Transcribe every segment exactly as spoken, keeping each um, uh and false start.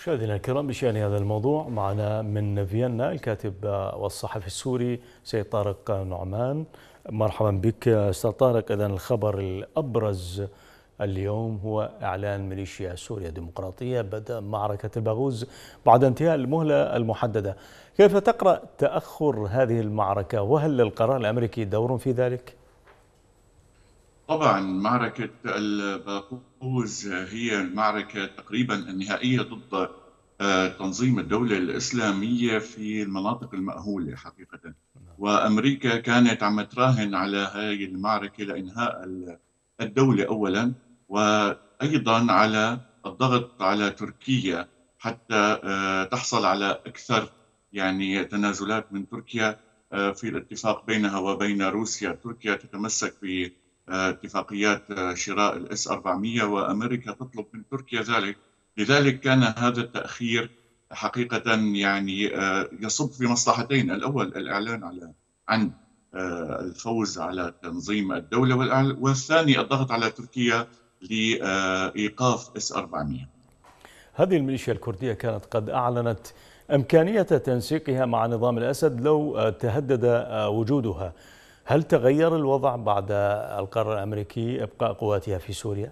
مشاهدينا الكرام، بشأن هذا الموضوع معنا من فيينا الكاتب والصحفي السوري سيد طارق نعمان. مرحبا بك أستاذ طارق. إذن الخبر الأبرز اليوم هو إعلان ميليشيا سوريا الديمقراطية بدء معركة الباغوز بعد انتهاء المهلة المحددة. كيف تقرأ تأخر هذه المعركة، وهل للقرار الأمريكي دور في ذلك؟ طبعا معركة الباقوس هي المعركة تقريبا النهائية ضد آه، تنظيم الدولة الإسلامية في المناطق المأهولة حقيقة. وأمريكا كانت عم تراهن على هذه المعركة لإنهاء الدولة أولا، وأيضا على الضغط على تركيا حتى آه، تحصل على أكثر يعني تنازلات من تركيا آه، في الاتفاق بينها وبين روسيا. تركيا تتمسك ب اتفاقيات شراء الاس أربعمئة وامريكا تطلب من تركيا ذلك. لذلك كان هذا التاخير حقيقه يعني يصب في مصلحتين: الاول الاعلان على عن الفوز على تنظيم الدوله، والثاني الضغط على تركيا لايقاف اس أربعمئة. هذه الميليشيا الكردية كانت قد أعلنت إمكانية تنسيقها مع نظام الأسد لو تهدد وجودها. هل تغير الوضع بعد القرار الأمريكي إبقاء قواتها في سوريا؟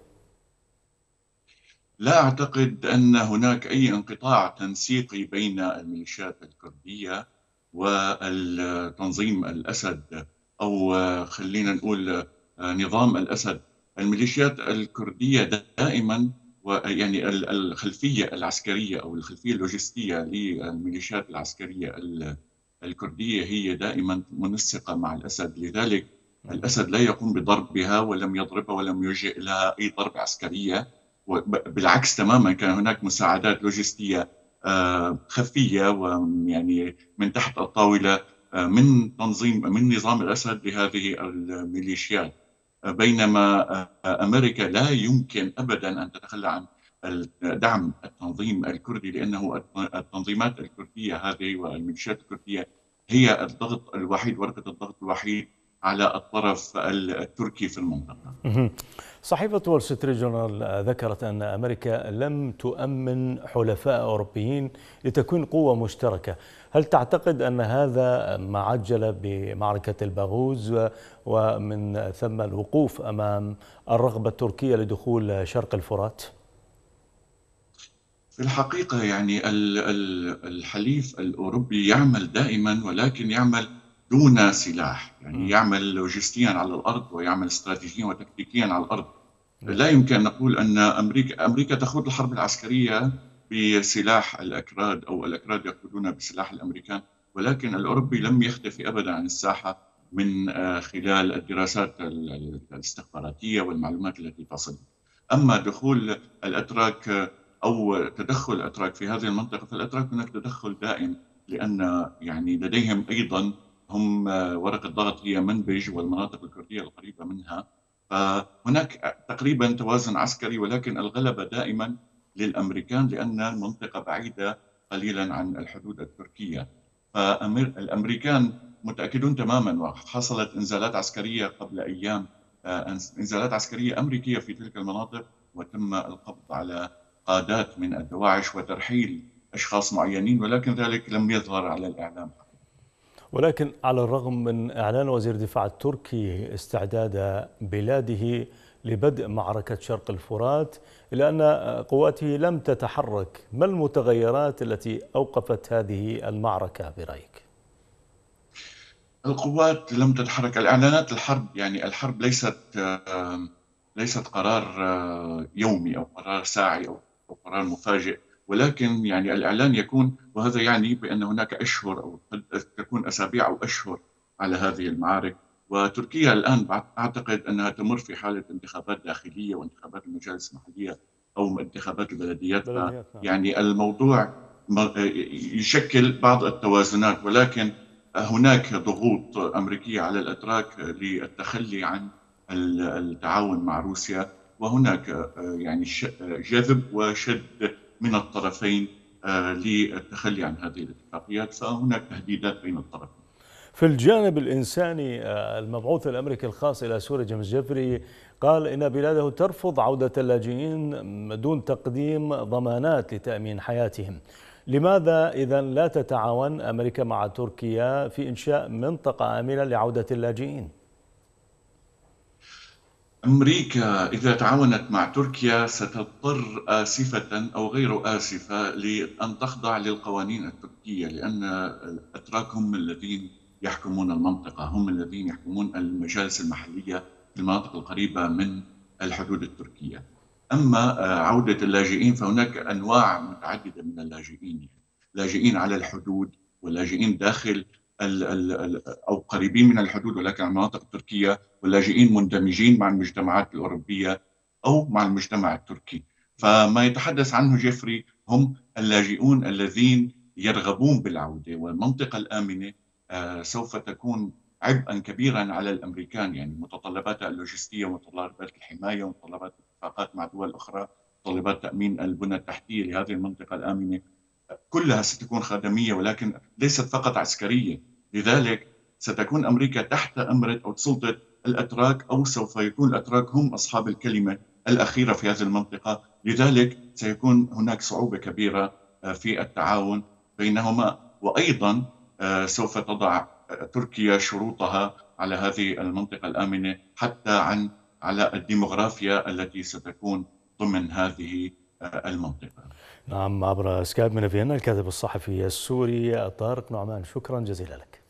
لا أعتقد أن هناك أي انقطاع تنسيقي بين الميليشيات الكردية والتنظيم الأسد، أو خلينا نقول نظام الأسد. الميليشيات الكردية دائما، ويعني الخلفية العسكرية أو الخلفية اللوجستية للميليشيات العسكرية الكردية هي دائما منسقة مع الأسد. لذلك الأسد لا يقوم بضربها ولم يضربها ولم يوجه لها أي ضربة عسكرية. بالعكس تماما، كان هناك مساعدات لوجستية خفية ويعني من تحت الطاولة من تنظيم من نظام الأسد لهذه الميليشيات. بينما أمريكا لا يمكن أبدا أن تتخلى عن دعم التنظيم الكردي، لأنه التنظيمات الكردية هذه والميليشيات الكردية هي الضغط الوحيد، ورقة الضغط الوحيد على الطرف التركي في المنطقة. صحيفة وول ستريت جورنال ذكرت أن أمريكا لم تؤمن حلفاء أوروبيين لتكوين قوة مشتركة. هل تعتقد أن هذا ما عجل بمعركة الباغوز ومن ثم الوقوف أمام الرغبة التركية لدخول شرق الفرات؟ في الحقيقة يعني الحليف الأوروبي يعمل دائما، ولكن يعمل دون سلاح، يعني يعمل لوجستيا على الأرض ويعمل استراتيجيا وتكتيكيا على الأرض. لا يمكن أن نقول أن أمريكا أمريكا تخوض الحرب العسكرية بسلاح الأكراد أو الأكراد يقودون بسلاح الأمريكان، ولكن الأوروبي لم يختفي أبدا عن الساحة من خلال الدراسات الاستخباراتية والمعلومات التي تصل. أما دخول الأتراك أو تدخل الأتراك في هذه المنطقة، فالأتراك هناك تدخل دائم، لأن يعني لديهم أيضا هم ورقة ضغط هي منبج والمناطق الكردية القريبة منها. فهناك تقريبا توازن عسكري، ولكن الغلبة دائما للأمريكان لأن المنطقة بعيدة قليلا عن الحدود التركية. فالأمريكان متأكدون تماما، وحصلت إنزالات عسكرية قبل أيام، إنزالات عسكرية أمريكية في تلك المناطق، وتم القبض على قادات من الدواعش وترحيل أشخاص معينين، ولكن ذلك لم يظهر على الإعلام. ولكن على الرغم من إعلان وزير الدفاع التركي استعداد بلاده لبدء معركة شرق الفرات، إلا أن قواته لم تتحرك. ما المتغيرات التي أوقفت هذه المعركة برأيك؟ القوات لم تتحرك. الإعلانات الحرب، يعني الحرب ليست ليست قرار يومي أو قرار ساعي أو قرار مفاجئ، ولكن يعني الإعلان يكون، وهذا يعني بأن هناك أشهر أو قد تكون أسابيع أو أشهر على هذه المعارك. وتركيا الآن أعتقد أنها تمر في حالة انتخابات داخلية وانتخابات المجالس المحلية أو انتخابات البلديات. يعني الموضوع يشكل بعض التوازنات، ولكن هناك ضغوط أمريكية على الأتراك للتخلي عن التعاون مع روسيا، وهناك يعني جذب وشد من الطرفين للتخلي عن هذه الاتفاقيات، فهناك تهديدات بين الطرفين. في الجانب الإنساني، المبعوث الأمريكي الخاص إلى سوريا جيمس جيفري قال إن بلاده ترفض عودة اللاجئين دون تقديم ضمانات لتأمين حياتهم. لماذا إذن لا تتعاون أمريكا مع تركيا في إنشاء منطقة آمنة لعودة اللاجئين؟ أمريكا إذا تعاونت مع تركيا ستضطر آسفة أو غير آسفة لأن تخضع للقوانين التركية، لأن الأتراك هم الذين يحكمون المنطقة، هم الذين يحكمون المجالس المحلية في المناطق القريبة من الحدود التركية. أما عودة اللاجئين فهناك أنواع متعددة من اللاجئين، لاجئين على الحدود ولاجئين داخل ال ال أو قريبين من الحدود ولكن على المناطق التركية، واللاجئين مندمجين مع المجتمعات الأوروبية أو مع المجتمع التركي. فما يتحدث عنه جيفري هم اللاجئون الذين يرغبون بالعودة، والمنطقة الآمنة سوف تكون عبئا كبيرا على الأمريكان، يعني متطلبات اللوجستية ومتطلبات الحماية ومتطلبات الاتفاقات مع دول أخرى، متطلبات تأمين البنى التحتية لهذه المنطقة الآمنة كلها ستكون خدمية ولكن ليست فقط عسكرية. لذلك ستكون أمريكا تحت أمرة أو سلطة الأتراك، أو سوف يكون الأتراك هم أصحاب الكلمة الأخيرة في هذه المنطقة. لذلك سيكون هناك صعوبة كبيرة في التعاون بينهما، وأيضا سوف تضع تركيا شروطها على هذه المنطقة الآمنة حتى عن على الديموغرافيا التي ستكون ضمن هذه المنطقة. نعم، عبر سكايب من فيينا الكاتب الصحفي السوري طارق نعمان، شكرا جزيلا لك.